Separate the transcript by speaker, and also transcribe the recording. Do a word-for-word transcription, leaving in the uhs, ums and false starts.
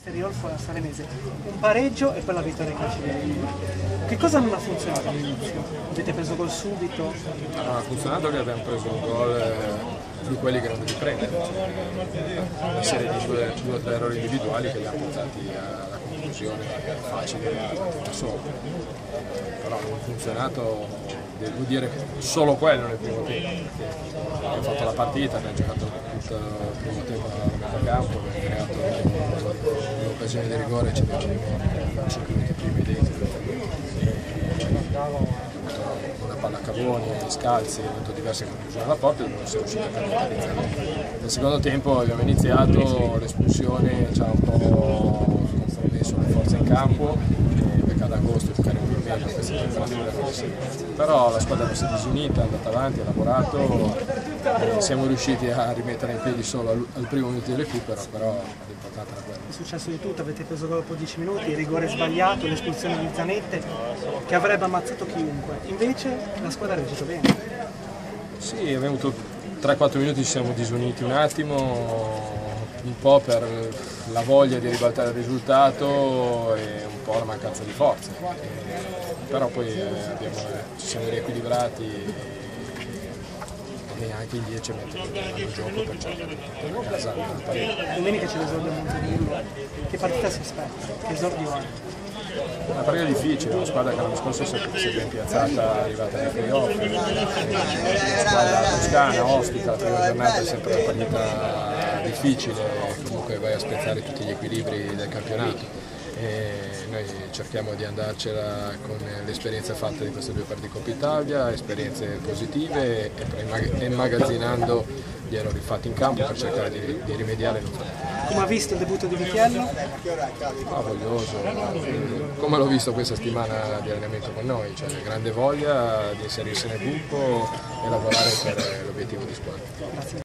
Speaker 1: Riolfo alla Salemese, un pareggio e poi la vittoria in calcio di rigore. Che cosa non ha funzionato all'inizio? Avete preso gol subito?
Speaker 2: Non ha funzionato che abbiamo preso un gol eh, di quelli che non devi prendere, cioè, una serie di due o tre errori individuali che li hanno portati alla conclusione facile da solo. Però non ha funzionato, devo dire, solo quello nel primo tempo. Abbiamo fatto la partita, abbiamo giocato tutto il primo tempo a metà campo, abbiamo creato l'occasione di rigore, ci abbiamo cinque minuti prima dentro. Una palla a cavoni, scalzi, ha avuto diverse conclusioni alla porta e non siamo riusciti a capitalizzare. Nel secondo tempo abbiamo iniziato, l'espulsione ci ha un po' compromesso le forze in campo, perché ad agosto giocare un po' meglio queste temperature, però la squadra si è disunita, è andata avanti, ha lavorato, e siamo riusciti a rimettere in piedi solo al, al primo minuto di recupero, però l'importante era quello.
Speaker 1: È successo di tutto, avete preso gol dopo dieci minuti, il rigore sbagliato, l'espulsione di Zanetti che avrebbe ammazzato chiunque, invece la squadra ha reagito bene.
Speaker 2: Sì, abbiamo avuto tre quattro minuti, ci siamo disuniti un attimo, un po' per la voglia di ribaltare il risultato e un po' la mancanza di forza, e, però poi eh, abbiamo, ci siamo riequilibrati e anche il dieci mette in gioco per cercare di portare a casa il pareggio.
Speaker 1: Domenica c'è l'esordio a Montevideo, che partita si aspetta? Che esordio è?
Speaker 2: Una partita difficile, una squadra che l'anno scorso si è ben piazzata, è arrivata nei playoff, una squadra toscana, ospita, la prima giornata è sempre una partita difficile, comunque vai a spezzare tutti gli equilibri del campionato. E noi cerchiamo di andarcela con l'esperienza fatta di queste due partite Coppa Italia, esperienze positive e immagazzinando gli errori fatti in campo per cercare di, di rimediare.
Speaker 1: Come ha visto il debutto di Vitiello?
Speaker 2: Ah, voglioso, come l'ho visto questa settimana di allenamento con noi, cioè grande voglia di inserirsi nel gruppo e lavorare per l'obiettivo di squadra.
Speaker 1: Grazie.